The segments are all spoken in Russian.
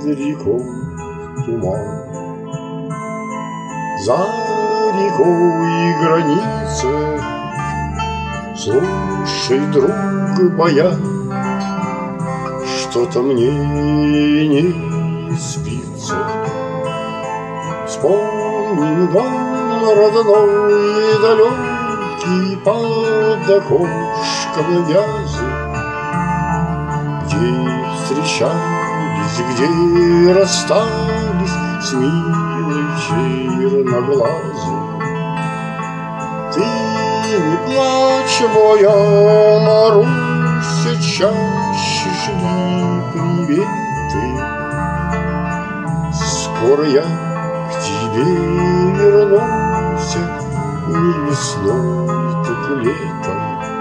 рекой туман, за рекой граница. Слушай, друг моя, что-то мне не спится. Вспомни дом родной далекий под окошком вязы, где встречались, где расстались с милой черноглазой. Ты не плачь, моя Маруся, чаще шли приветы. Скоро я к тебе вернусь, не весной, так летом.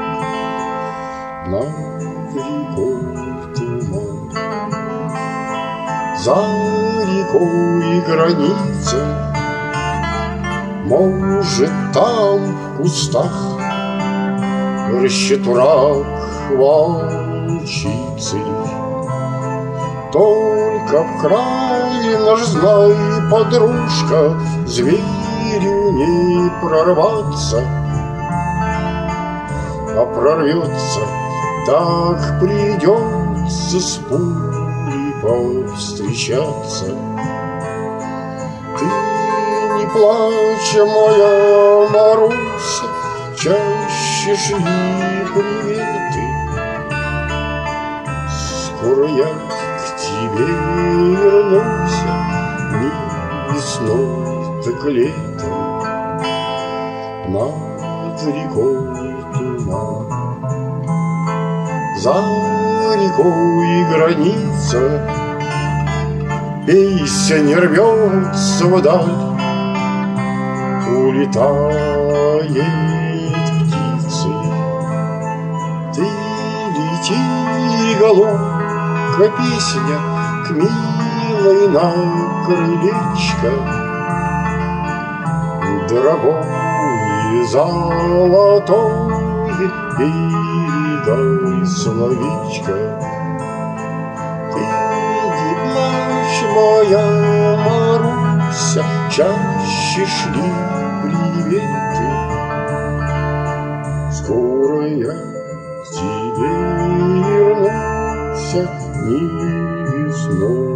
Над рекой туман, за рекой граница. Может, там в кустах рыщет враг волчицы. Только в край наш, знай, подружка, зверю не прорваться. А прорвется, так придется с пулей повстречаться. Ты не плачь, моя Маруся, чаще шли приветы. Скоро я к тебе вернусь, не весной, так летом. Над рекой туман, за рекой граница. Песня рвется вдаль, улетает птицей. Ты лети, голубка, песня, к милой на крылечко. Дорогой золотой, передай словечко. Ты не плачь, моя Маруся, чаще шли приветы. Скоро я к тебе вернусь, не весной,